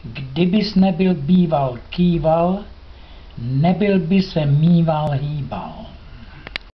Kdybys nebyl býval kýval, nebyl by se mýval hýbal.